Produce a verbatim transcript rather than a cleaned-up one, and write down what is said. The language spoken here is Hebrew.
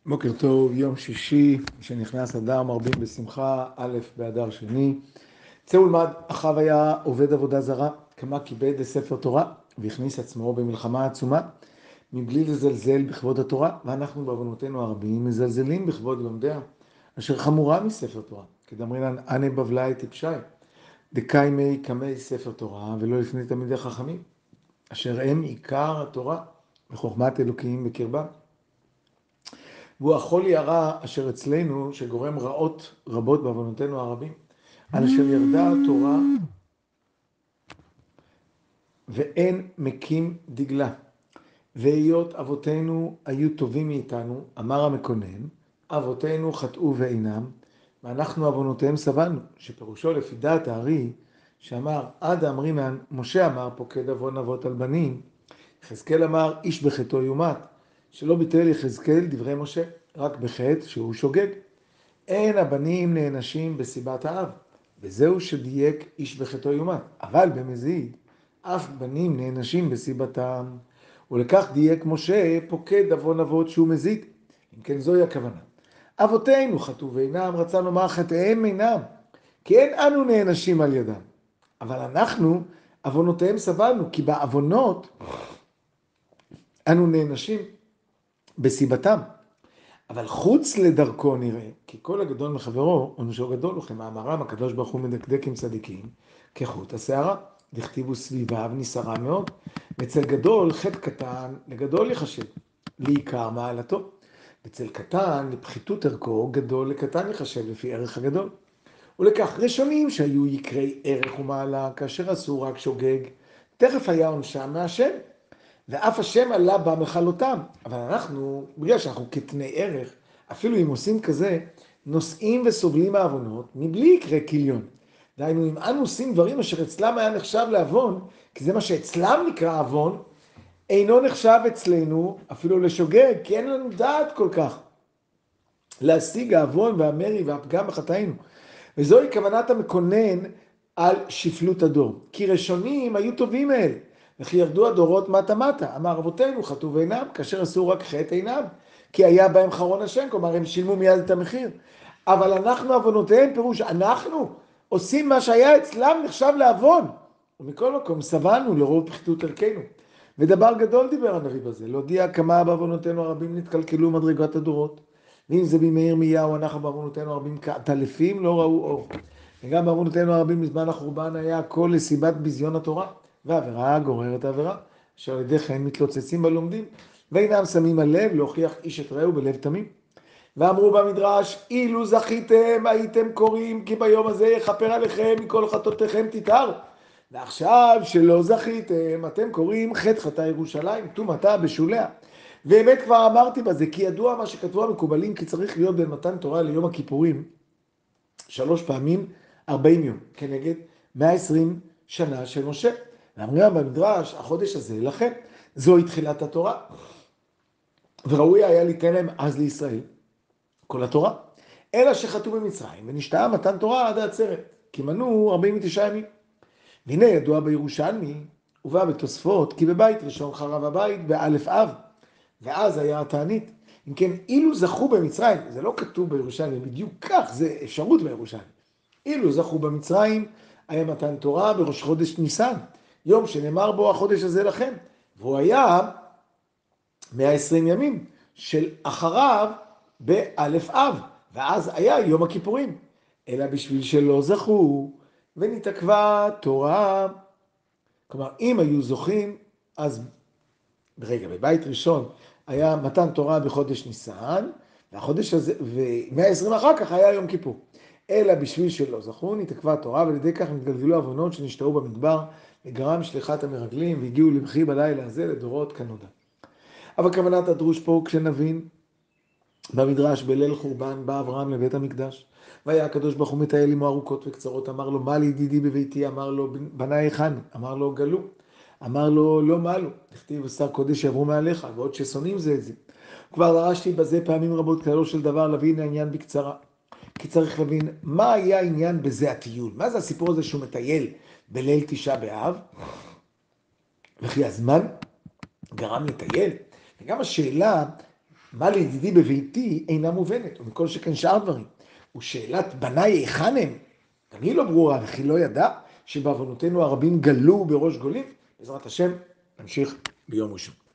בוקר טוב, יום שישי, שנכנס אדר מרבים בשמחה, א' באדר שני. צא ולמד, אחאב היה עובד עבודה זרה, כמה כיבד לספר תורה, והכניס עצמו במלחמה עצומה, מבלי לזלזל בכבוד התורה, ואנחנו בעוונותינו הרבים מזלזלים בכבוד לומדיה, אשר חמורה מספר תורה, כדאמרינן אנה בבלי טיפשי, דקיימי קמי ספר תורה, ולא לפני תלמידי חכמים, אשר הם עיקר התורה, וחוכמת אלוקים בקרבם. והוא החולי הרע אשר אצלנו, שגורם רעות רבות בעוונותינו הרבים, על אשר ירדה התורה ואין מקים דגלה. והיות אבותינו היו טובים מאיתנו, אמר המקונן, אבותינו חטאו ואינם, ואנחנו עוונותיהם סבלנו, שפירושו לפי דעת הארי, שאמר, עד אמרינן, משה אמר, פוקד עוון אבות על בנים, יחזקאל אמר, איש בחטאו יומת, שלא ביטל יחזקאל דברי משה, רק בחטא שהוא שוגג. אין הבנים נענשים בסיבת האב, וזהו שדייק איש בחטאו יומת, אבל במזיד, אף בנים נענשים בסיבתם, ולכך דייק משה פוקד עוון אבות שהוא מזיד. אם כן זוהי הכוונה. אבותינו חטאו ואינם, רצה לומר חטאיהם אינם, כי אין אנו נענשים על ידם. אבל אנחנו, עוונותיהם סבלנו, כי בעוונות אנו נענשים בסיבתם. אבל חוץ לדרכו נראה, כי כל הגדול מחברו, עונשו גדול, וכמאמרם הקדוש ברוך הוא מדקדק עם צדיקים, כחוט השערה. דכתיבו סביביו נסערה מאוד, ואצל גדול חטא קטן לגדול יחשב, לעיקר מעלתו. אצל קטן לפחיתות ערכו, גדול לקטן יחשב לפי ערך הגדול. ולכך ראשונים שהיו יקרי ערך ומעלה, כאשר עשו רק שוגג, תכף היה עונשם מהשם. ואף השם עלה במחלותם, אבל אנחנו, בגלל שאנחנו קטני ערך, אפילו אם עושים כזה, נושאים וסובלים העוונות, מבלי יקרה כליון. דהיינו, אם אנו עושים דברים אשר אצלם היה נחשב לעוון, כי זה מה שאצלם נקרא עוון, אינו נחשב אצלנו אפילו לשוגג, כי אין לנו דעת כל כך להשיג העוון והמרי והפגם בחטאינו. וזוהי כוונת המקונן על שפלות הדור. כי ראשונים היו טובים מאלה. וכי ירדו הדורות מטה מטה, אמר אבותינו חטאו ואינם, כאשר עשו רק חטא אינם, כי היה בהם חרון השם, כלומר הם שילמו מיד את המחיר. אבל אנחנו עוונותיהם, פירוש, אנחנו עושים מה שהיה אצלם נחשב לעוון, ומכל מקום סבלנו לרוב פחיתות ערכנו. ודבר גדול דיבר הנביא בזה, להודיע כמה בעוונותינו הרבים נתקלקלו מדרגת הדורות, ואם זה בימי ירמיהו, אנחנו בעוונותינו הרבים כעטלפים לא ראו אור. וגם בעוונותינו הרבים בזמן החורבן היה הכל לסיבת ביזיון התורה. והעבירה גוררת העבירה, אשר על ידי כן מתלוצצים בלומדים, ואינם שמים הלב להוכיח איש את רעהו בלב תמים. ואמרו במדרש, אילו זכיתם הייתם קוראים, כי ביום הזה יכפר עליכם מכל חטאותיכם תתאר. ועכשיו שלא זכיתם, אתם קוראים חטא חטא ירושלים, טומאתה בשוליה. באמת כבר אמרתי בזה, כי ידוע מה שכתבו המקובלים, כי צריך להיות בין מתן תורה ליום הכיפורים, שלוש פעמים ארבעים יום, כנגד מאה ועשרים שנה של משה. ואמרים במדרש, החודש הזה לכם, זוהי תחילת התורה. וראוי היה ליתן להם אז לישראל כל התורה. אלא שחטאו במצרים, ונשתאה מתן תורה עד העצרת, כי מנו ארבעים ותשעה ימים. והנה ידוע בירושלמי, ובא בתוספות, כי בבית ראשון חרב הבית באלף אב, ואז היה התענית. אם כן, אילו זכו במצרים, זה לא כתוב בירושלמי, בדיוק כך, זה אפשרות בירושלמי. אילו זכו במצרים, היה מתן תורה בראש חודש ניסן, יום שנאמר בו החודש הזה לכם, והוא היה מאה ועשרים ימים של אחריו באלף אב, ואז היה יום הכיפורים, אלא בשביל שלא זכו ונתעכבה תורה. כלומר, אם היו זוכים, אז ברגע, בבית ראשון היה מתן תורה בחודש ניסן, והחודש הזה, ו-מאה ועשרים אחר כך היה יום כיפור. אלא בשביל שלא זכו, נתעכבה התורה, ועל ידי כך נתגלגלו עוונות שנשתהו במדבר, וגרם שליחת המרגלים, והגיעו לבכי בלילה הזה לדורות כנודע. אבל כוונת הדרוש פה, כשנבין, במדרש בליל חורבן, בא אברהם לבית המקדש, והיה הקדוש ברוך הוא מטייל עמו ארוכות וקצרות, אמר לו, מה לידידי בביתי? אמר לו, בניי היכן? אמר לו, גלו. אמר לו, לא מה לו, תכתיב בשר קודש יעברו מעליך, ועוד ששונאים זה את זה. כבר דרשתי בזה פעמים רבות כללו של דבר להבין העניין בקצרה. כי צריך להבין מה היה העניין בזה הטיול. מה זה הסיפור הזה שהוא מטייל בליל תשעה באב? וכי הזמן גרם לטייל. וגם השאלה, מה לידידי בביתי אינה מובנת, ומכל שכן שאר דברים. ושאלת בניי היכן הם? גם היא לא ברורה, וכי לא ידע שבעוונותינו הרבים גלו בראש גולים? בעזרת השם, נמשיך ביום ראשון.